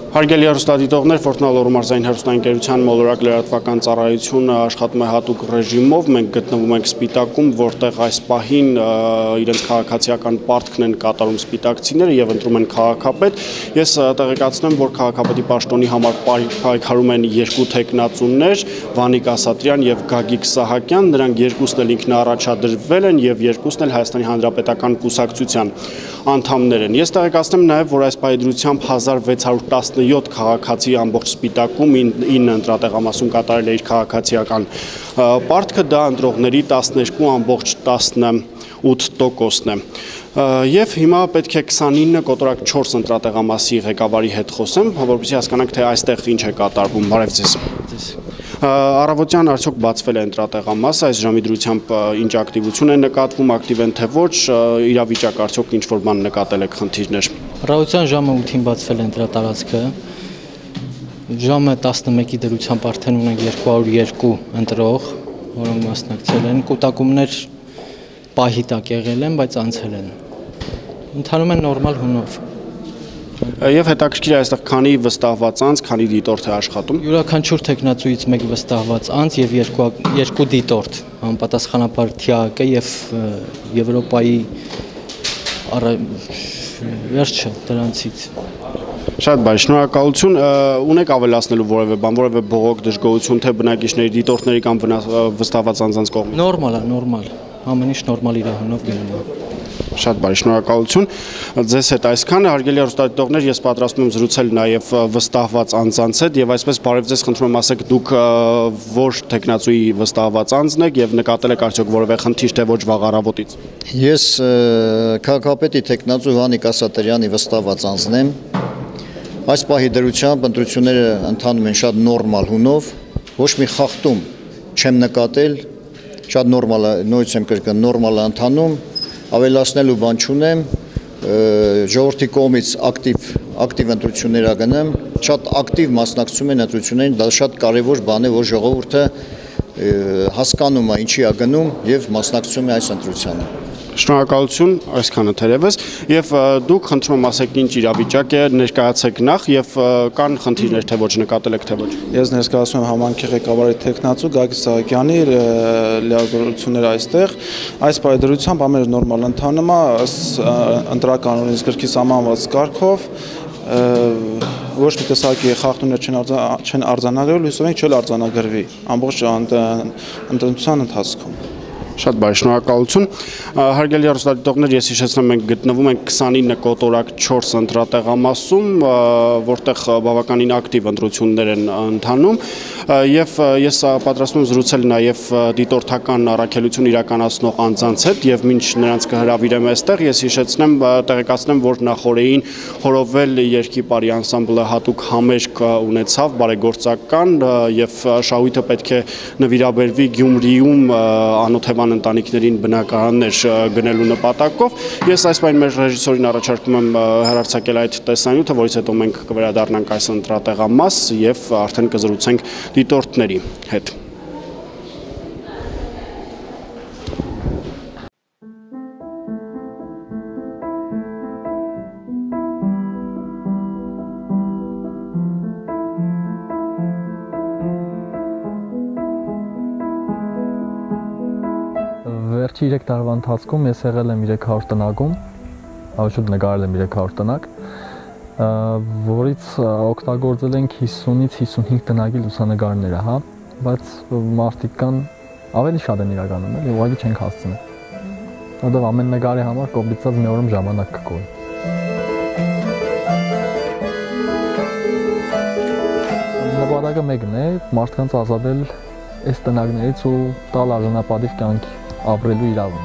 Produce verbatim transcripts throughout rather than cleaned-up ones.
Հարգելի հեռուստադիտողներ, Fortnal Օրմարզային հեռուստաընկերության մոլորակ լրատվական ծառայությունը աշխատում է հատուկ ռեժիմով։ Մենք գտնվում ենք Սպիտակում, որտեղ այս պահին իրենց քաղաքացիական պարտքն են կատարում սպիտակցիները եւ ընտրում են քաղաքապետ։ Ես տեղեկացնեմ, որ քաղաքապետի պաշտոնի համար պայքարում են երկու թեկնածուներ՝ Վանիկ Ասատրյան եւ Գագիկ Սահակյան։ Նրանք երկուսն էլ ինքնաառաջադրվել են եւ երկուսն էլ Հայաստանի Հանրապետական կուսակցության անդամներ են։ Ես տեղեկացնեմ նաեւ, որ այս պայդրությամբ հազար վեց հարյուր տասնյոթ քաղաքացի ամբողջ Սպիտակում ինը ընտրատեղամասում կատարել է իր քաղաքացիական պարտքը, դա ընտրողների տասներկու ամբողջ տասնութ տոկոսն է։ Եվ հիմա պետք է քսանինը կոտորակ չորս ընտրատեղամասի ղեկավարի հետ խոսեմ, որպեսզի հասկանանք, թե այստեղ ինչ է կատարվում։ Բարև ձեզ։ Առավոտյան արդյոք բացվել է ընտրատեղամասը, այս ժամի դրությամբ ինչ ակտիվություն է նկատվում, ակտիվ են թե ոչ, իրավիճակ արդյոք ինչ որ բան նկատել եք խնդիրներ։ Առավոտյան ժամը ութին բացվել է ընտրատարածքը, ժամը տասնմեկի դրությամբ արդեն ունենք երկու հարյուր երկու ընտրող, որոնք մասնակցել են, կուտակումներ պահի տակ եղել են, բայց անցել են։ Ընթանում են նորմալ հունով։ Եվ հետաքրքիր է այստեղ քանի վստահված անձ, քանի դիտորդ է աշխատում։ Յուրաքանչյուր թեկնածուից մեկ վստահված անձ եւ երկու երկու դիտորդ, համապատասխանաբար ԹԻԱԿ-ը եւ Եվրոպայի վերջը դրանցից։ Շատ բարի, շնորհակալություն։ Ունեք ավելացնելու որևէ բան, որևէ բողոք, դժգոհություն, թե բնակիչների, դիտորդների կամ վստահված անձանց կողմից։ Նորմալ է, նորմալ։ Ամեն ինչ նորմալ իրավունով գնում է։ Շատ բարի, շնորհակալություն։ Ձեզ հետ այսքանը, հարգելի հեռուստադիտողներ, ես պատրաստվում եմ զրուցել նաև վստահված անձանց հետ եւ այսպես բարև ձեզ, խնդրում եմ ասեք դուք որ տեխնացուի վստահված անձն եք եւ նկատել եք արդյոք որևէ խնդիր թե ոչ վաղ առավոտից։ Ես քաղաքապետի տեխնացու Վանիկ Ասատրյանի վստահված անձն եմ։ Այս պահի դրությամբ ընտրությունները ընթանում են շատ նորմալ հունով, ոչ մի խախտում չեմ նկատել, շատ նորմալ է, նույնիսկ եմ կրկն նորմալ է ընթանում, ավելացնելու բան չունեմ, ժողովրդի կողմից ակտիվ ակտիվ ընտրություններ ագնեմ, շատ ակտիվ մասնակցում են ընտրություններին, դա շատ կարևոր բան է, որ ժողովուրդը հասկանում է ինչի է գնում եւ մասնակցում է այս ընտրությանը։ Շնորհակալություն, այսքանը թերևս, եւ դուք խնդրում եմ ասեք ինչ իրավիճակ է, ներկայացեք նախ եւ կան խնդիրներ թե ոչ նկատել եք թե ոչ։ Ես ներկայացնում եմ համայնքի ղեկավարի տեխնացու Գագիկ Սահակյանի լիազորությունները այստեղ։ Այս պայդրությամբ ամենը նորմալ ընթանում է ընտրական օրենսգրքի գրքի սահմանված կարգով, ոչ մի տեսակի խախտումներ չեն արձանագրվել, հուսով ենք չել արձանագրվի ամբողջ ընտրության ընթացքում։ Շատ բարի, շնորհակալություն։ Հարգելի հեռուստադիտողներ, ես հիշեցնեմ, մենք գտնվում ենք քսանինը կոտորակ չորս ընտրատեղամասում, որտեղ բավականին ակտիվ ընտրություններ են ընթանում, եւ ես պատրաստվում եմ զրուցել նաեւ դիտորդական առաքելություն իրականացնող անձանց հետ եւ մինչ նրանց կհրավիրեմ այստեղ, ես հիշեցնեմ, տեղեկացնեմ, որ նախորդին Հորովել երգի բարի անսամբլը հատուկ համերգ ունեցավ բարեգործական եւ շահույթը պետք է նվիրաբերվի Գյումրիում անօթևան ընտանիքներին բնակարաններ գնելու նպատակով։ Ես այս պայն մեր ռեժիսորին առաջարկում եմ հեռարձակել այդ տեսանյութը, որից հետո մենք կվերադառնանք այս ընտրատեղամաս եւ արդեն կզրուցենք դիտորդների հետ։ Վերջի երեք տարվա ընթացքում ես եղել եմ երեք հարյուր տնակում, ավշուտ նկարել եմ երեք հարյուր տնակ, որից օգտագործել ենք հիսունից հիսունհինգ տնակի լուսանկարները, հա, բայց մարդիկ կան ավելի շատ են իրականում էլ եւ ուղղակի չենք հասցնել։ Որտեղ ամեն նկարի համար կոմպլիկացած մի օրում ժամանակ կկորի։ Նպատակը մեկն է, մարդկանց ազատել այս տնակներից ու տալ արժանապատիվ կյանքի ապրելու իրավունք։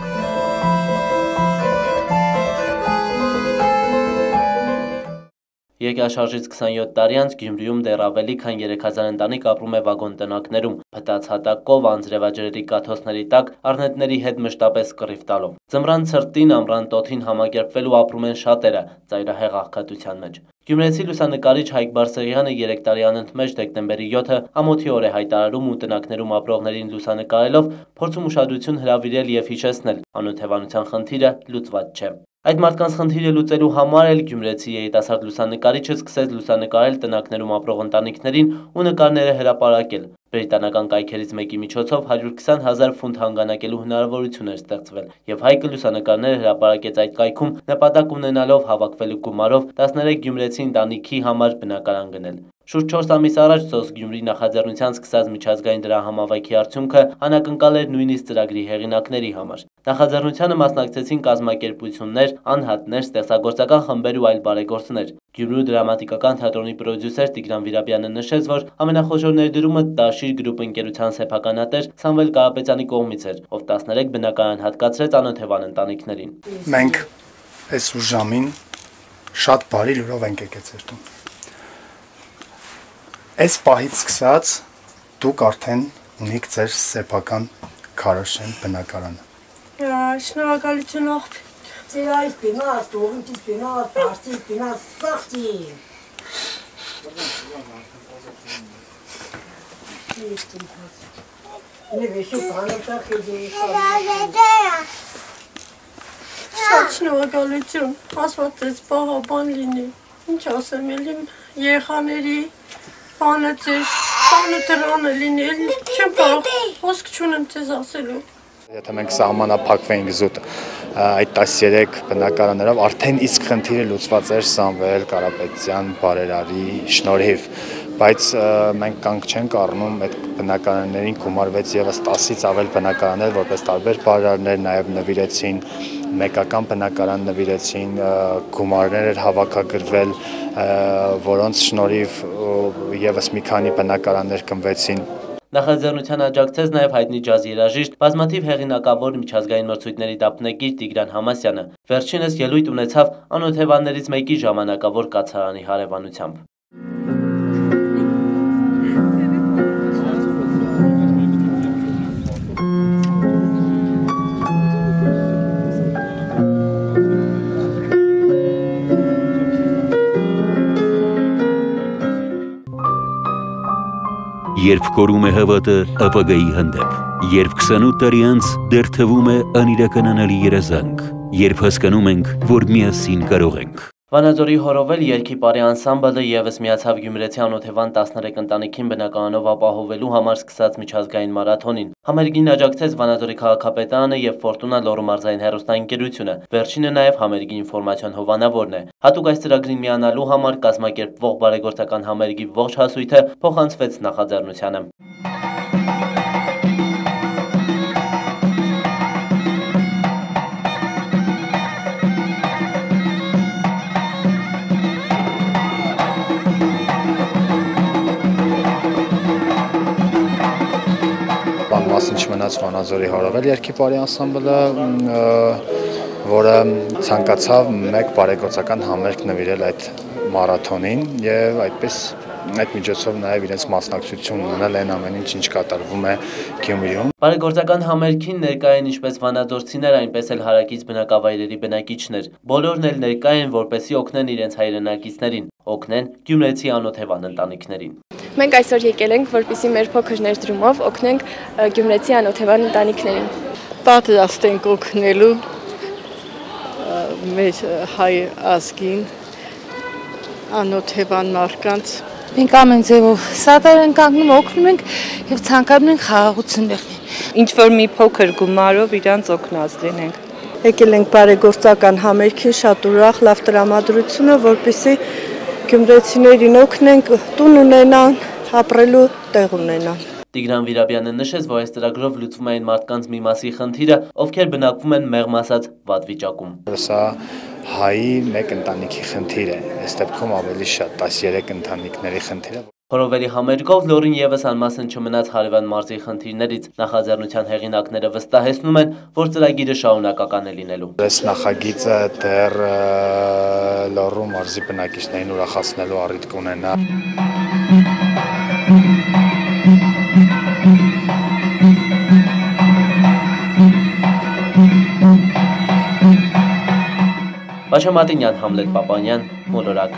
Երկրաշարժից քսանյոթ տարի անց Գյումրիում դեռ ավելի քան երեք հազար ընտանիք ապրում է վագոն տնակներում, փտած հատակով, անձրևաջրերի կաթոցների տակ, առնետների հետ մշտապես կռիվ տալով։ Ձմռան ցրտին, ամռան տոթին համակերպվելու ապրում են շատերը, ծայրահեղ աղքատության մեջ։ Գյումրեցի լուսանկարիչ Հայկ Բարսեղյանը երեք տարի անընդմեջ դեկտեմբերի յոթը ամոթի օր է հայտարարում ու տնակներում ապրողներին լուսանկարելով փորձում ուշադրություն հրավիրել եւ հիշեցնել անօթևանության խնդիրը լուծված չէ։ Այդ մարդկանց խնդիրը լուծելու համար էլ գյումրեցի երիտասարդ լուսանկարիչը սկսեց լուսանկարել տնակներում ապրող ընտանիքներին ու նկարները հրապարակել։ Բրիտանական կայքերից մեկի միջոցով հարյուր քսան հազար ֆունտ հանգանակելու հնարավորություն էր ստեղծվել, եւ Հայկը լուսանկարները հրապարակեց այդ կայքում նպատակ ունենալով հավաքվելու գումարով տասներեք գյումրեցի ընտանիքի համար բնակարան գնել։ Շուրջ չորս ամիս առաջ Սոս Գյումրի նախաձեռնության սկսած միջազգային դրահամավայքի արդյունքը անակնկալ էր նույնիսկ ծրագրի հեղինակների համար։ Նախաձեռնությանը մասնակցեցին կազմակերպություններ, անհատներ, ստեղծագործական խմբեր ու այլ բարեգործներ։ Գյումրու դրամատիկական թատրոնի պրոդյուսեր Տիգրան Վիրաբյանը նշեց, որ ամենախոշոր ներդրումը Տաշիր գրուպ ընկերության սեփականատեր Սամվել Կարապետյանի կողմից էր, ով տասներեք բնակարան հատկացրեց անօթևան ընտանիքներին։ Մենք այս ուժամին շատ բարի լուրով ենք եկել ձեր տուն։ Այս պահից սկսած դուք արդեն ունիք ձեր սեփական քարոշեն բնակարանը։ Շնորհակալություն աղբի։ Ձեր այս բինաս, տողից բինաս, պարսից բինաս, սաղցի։ Շատ շնորհակալություն, ասված ես պահապան լինի, ինչ ասեմ էլի երեխաների, բանը ձեզ, բանը դրանը լինի, էլի չեմ կարող, խոսք չունեմ ձեզ ասելու։ Եթե մենք սահմանափակվեինք զուտ այդ տասներեք բնակարաններով, արդեն իսկ խնդիրը լուծված էր Սամվել Կարապետյան բարերարի շնորհիվ, բայց մենք կանգ չենք առնում այդ բնակարաններին գումարվեց եւս տասից ավել բնակարաններ, որպես տարբեր բարերարներ նաեւ նվիրեցին, մեկական բնակարան նվիրեցին, գումարներ էր հավաքագրվել, որոնց շնորհիվ եւս մի քանի բնակարաններ կմվեցին։ Նախաձեռնության աջակցեց նաև հայտնի ջազ երաժիշտ, բազմաթիվ հեղինակավոր միջազգային մրցույթների դափնեկիր Տիգրան Համասյանը։ Վերջինս ելույթ ունեցավ անօթևաններից մեկի ժամանակավոր կացարանի հարևանությամբ։ Երբ կորում է հավատը ապագայի հանդեպ, երբ քսանութ տարի անց դեռ թվում է անիրականանալի երազանք, երբ հասկանում ենք, որ միասին կարող ենք։ Վանաձորի Հորովել երգի պարի անսամբլը եւս միացավ Գյումրեցի անօթևան տասներեք ընտանիքին բնակարանով ապահովելու համար սկսած միջազգային մարաթոնին։ Համերգին աջակցեց Վանաձորի քաղաքապետարանը եւ Ֆորտունա լոռու մարզային հեռուստաընկերությունը։ Վերջինը նաեւ համերգի ինֆորմացիոն հովանավորն է։ Հատուկ այս ծրագրին միանալու համար կազմակերպվող բարեգործական համերգի ողջ հասույթը փոխանցվեց նախաձեռնությանը։ Մասին չմնաց Վանաձորի Հորովել երգի պարի անսամբլը, որը ցանկացավ մեկ բարեգործական համերգ նվիրել այդ մարաթոնին եւ այդպես այդ միջոցով նաեւ իրենց մասնակցություն ունենալ այն ամեն ինչ, ինչ կատարվում է Գյումրիում։ Բարեգործական համերգին ներկա են ինչպես վանաձորցիներ, այնպես էլ հարակից բնակավայրերի բնակիչներ։ Բոլորն էլ ներկա են, որպեսզի օգնեն իրենց հայրենակիցներին, օգնեն Գյումրեցի անօթևան ընտանիքներին։ Մենք այսօր եկել ենք, որպեսզի մեր փոքր ներդրումով օգնենք Գյումրեցի անօթևան ընտանիքներին։ Պատրաստ ենք օգնելու մեր հայ ազգին անօթևան մարդկանց։ Մենք ամեն ձևով սատար ենք կանգնում, օգնում ենք եւ ցանկանում ենք խաղաղություն եղնի։ Ինչ որ մի փոքր գումարով իրանց օգնած լինենք։ Եկել ենք բարեգործական համերգին, շատ ուրախ, լավ տրամադրությունը, որպեսզի գյումրեցիներին օգնենք տուն ունենան, ապրելու տեղ ունենան։ Տիգրան Վիրաբյանը նշեց, որ այս ծրագրով լուծվում է այն մարդկանց մի մասի խնդիրը, ովքեր բնակվում են մեղմ ասած վատ վիճակում։ Սա հայի մեկ ընտանիքի խնդիր է, այս դեպքում ավելի շատ տասներեք ընտանիքների խնդիր է։ Հորովելի համերգով լոռին եւս անմասն չմնաց հարևան մարզի խնդիրներից։ Նախաձեռնության հեղինակները վստահեցնում են, որ ծրագիրը շարունակական է լինելու։ Այս նախագիծը դեռ լոռու մարզի բնակիչներին ուրախացնելու առիթ կունենա։ Բաշա Մատինյան, Համլետ Պապանյան, Մոլորակ։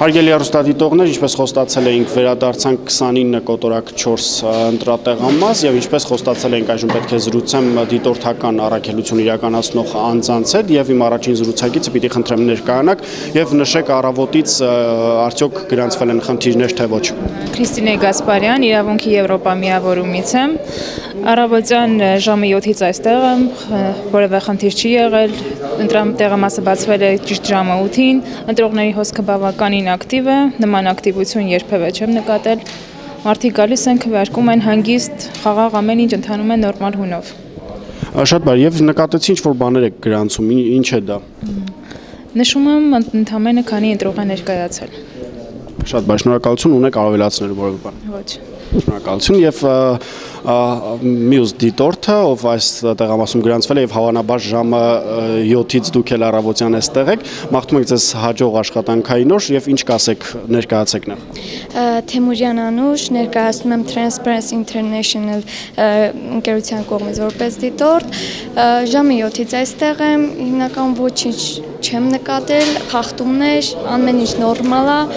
Հարգելի հեռուստադիտողներ, ինչպես խոստացել էինք, վերադարձանք քսանինը կոտորակ չորս ընտրատեղամաս եւ ինչպես խոստացել էինք, այժմ պետք է զրուցեմ դիտորդական առաքելություն իրականացնող անձանց հետ եւ իմ առաջին զրուցակիցը պիտի խնդրեմ ներկայանաք եւ նշեք առավոտից արդյոք գրանցվել են խնդիրներ թե ոչ։ Քրիստինե Գասպարյան, Իրավունքի Եվրոպա միավորումից եմ։ Առավոտյան ժամը յոթից այստեղ եմ, որևէ խնդիր չի եղել, ընտրատեղամասը բացվել է ճիշտ ժամը ութին, ընտրողների հոսքը բավականին ակտիվ է, նման ակտիվություն երբևէ չեմ նկատել, մարդիկ գալիս են, քվեարկում են հանգիստ, խաղաղ ամեն ինչ ընթանում է նորմալ հունով։ Շատ բարի, եւ նկատեցի ինչ-որ բաներ եք գրանցում, ինչ է դա։ Նշում եմ ընդամենը քանի ընտրող է ներկայացել։ Շատ բարի, շնորհակալություն, ունեք առավելացնելու որևէ բան։ Ոչ։ Շնորհակալություն եւ մյուս դիտորդը, ով այս տեղամասում գրանցվել է եւ հավանաբար ժամը յոթից դուք էլ առավոտյան այստեղ եք, մաղթում եք ձեզ հաջող աշխատանքային օր եւ ինչ կասեք, ներկայացեք նա։ Թեմուրյան Անուշ, ներկայացնում եմ Transparency International ընկերության կողմից որպես դիտորդ, ժամը յոթից այստեղ եմ, հիմնական ոչինչ չեմ նկատել, խախտումներ, ամեն ինչ նորմալ է։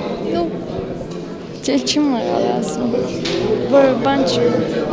Չեմ եղել ասում, որ բան չի։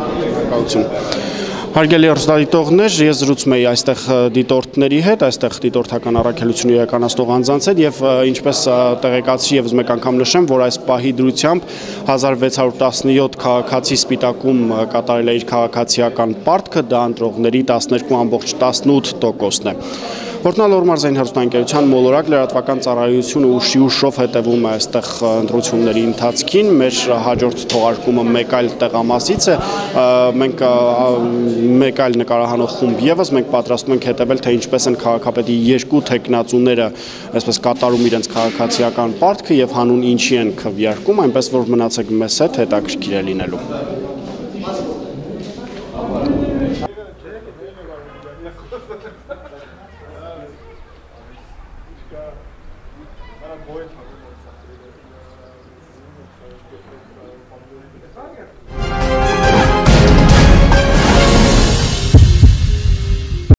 Հարգելի հեռուստադիտողներ, ես զրուցում էի այստեղ դիտորդների հետ, այստեղ դիտորդական առաքելություն իրականացնող անձանց հետ եւ ինչպես տեղեկացի եւս մեկ անգամ նշեմ, որ այս պահի դրությամբ հազար վեց հարյուր տասնյոթ քաղաքացի սպիտակում կատարել է իր քաղաքացիական պարտքը, դա ընտրողների տասներկու ամբողջ տասնութ տոկոսն է։ Որտնալ Օրմարզային հեռուստաընկերության մոլորակ լրատվական ծառայությունը ուշի ուշով հետևում է այստեղ ընտրությունների ընթացքին, մեր հաջորդ թողարկումը մեկ այլ տեղամասից է, մենք մեկ այլ նկարահանող խումբ եւս մենք պատրաստում ենք հետևել, թե ինչպես են քաղաքապետի երկու թեկնածուները այսպես կատարում իրենց քաղաքացիական պարտքը եւ հանուն ինչի են քվեարկում, այնպես որ մնացեք մեզ հետ, հետաքրքիր է լինելու։ Boy